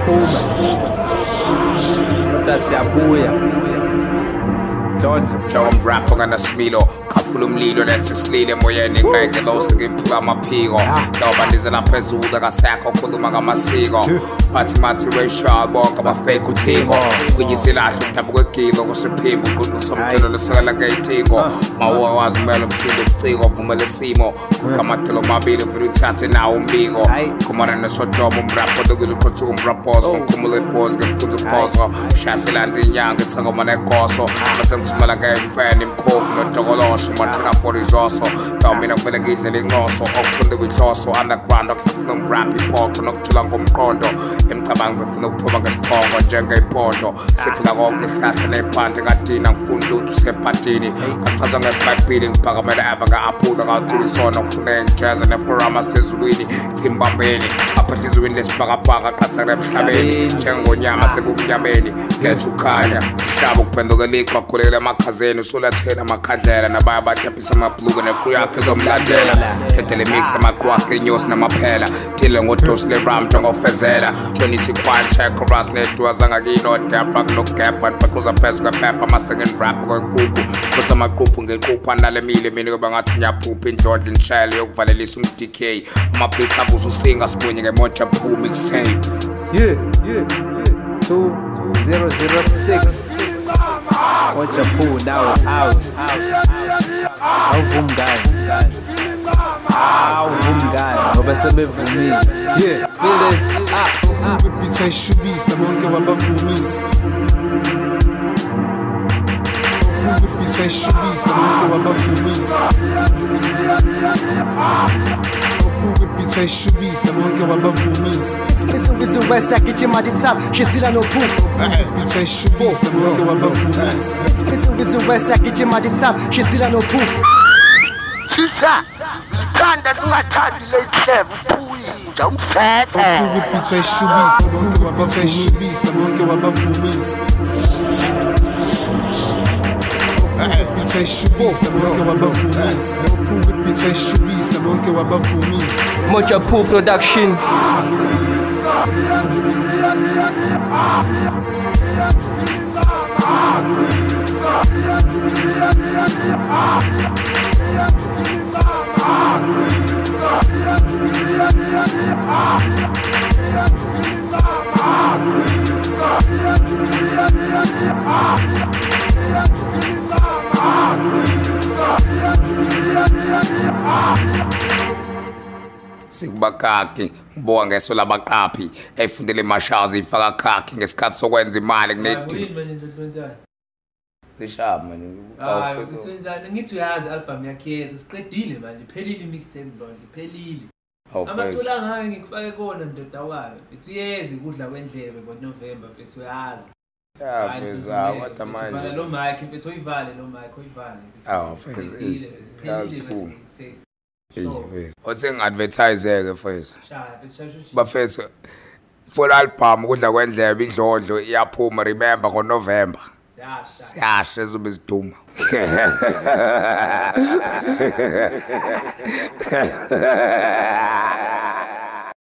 siyaphuma kodwa siyabuya Njengomrap onganasimilo khafula umlilo lethi silile emoyeni ngqengelosi ngiphula amaphiko njengoba ndizela phezulu akasekho khuluma ngamasiko bathi multiracial bonke abafake uthingo kuyisilahle ukudaba kwegilo kusiphimbo uqoqo somthelo lesekela ngeyithingo mawuwazi umelo umsindo ubuciko vumela isimo kuqamatelo mabili futhi uthathe nawo umbiko kumara nesojobo umrap odokile uqothuka umraposo ngikhumula iphozi ngifuza uphoso shasilanda inyanga isangoma negoso masengithumela ngeyifeni imkhovu nodokolosho mathina for izoso kawu mina kumele ngidlele inqoso okufunde kwihloso underground okufuna umrap iphoqo nokujula ngomqondo emcabango zifuna ukuphuma ngesiphongo njengeyimpondo siphila konke ihlahla nephanti ngadina ngifuna lutho usephatini achazwa ngebhayibhili ngiphakamele eva nga-aphula ngawuthulisona kufuna ngijeza neforama sezulwini thimbambeni apha ehliziyweni lesibhakabhaka qathakela emhlabeni njengonyama sebumnyameni letha ukhanya mhlaba ukuphenduka liqwa khulekela emakhazeni usulathela amakhandlela nabaya badephisa amabhluku nekru yakhe zomlandela sithethele mix amaqwakhe inyosi namaphela tile ngodosi leram njengofezela jonisi kwancha chorus nedwa zangakino debra kunogap anibhaqoza phezu kwephepha ama-second rap kwenkukhu futhi amaquphu ngequphu analemile mina kuba ngathi ngiyaphupha indlondla inishayelo yokuvalelisa um-DK amabhitha abuze usinga sibunye ngemoja phu mixtape 2006 Moja Poo now out awuvumngane ngoba sebevumile feel this bitshayishubisa bonke wabavumisa bitshayishubisa bonke wabavumisa bitshayishubisa bonke wabavumisa It's West Yakijima this time, she's still no fool. Bitshayishubisa bonke wabavumisa It's West Yakijima this time, she's still no fool. Thisha, ngithanda singathandi lehlebo phuyinja umfethe. Bitshayishubisa bonke wabavumisa bonke wabavumisa bitshayishubisa bonke wabavumisa bitshayishubisa bonke wabavumisa Moja Poo production. Sikubakaki ngibonga ngeso labaqaphi efundele emashazi ifaka khakhi ngesikhathi sokwenza imali kunedini zishaba manje ngithwenzana ngithi uyazi album yakhe yeza siqedile manje iphelile imixtape lo iphelile amaculo angayo ngikufake kona ndoda wayo mfethu uyezi kudla kwendlebe ngoNovember mfethu uyazi pheza kodwa manje vala lo mic mfethu uyivale lo mic uyivale pheza iphelile Othe ngi-advertise-ke mfethu bafethu full album kudla kwendlebe indlondlo iyaphuma remember ngoNovember siyasha ezobe siduma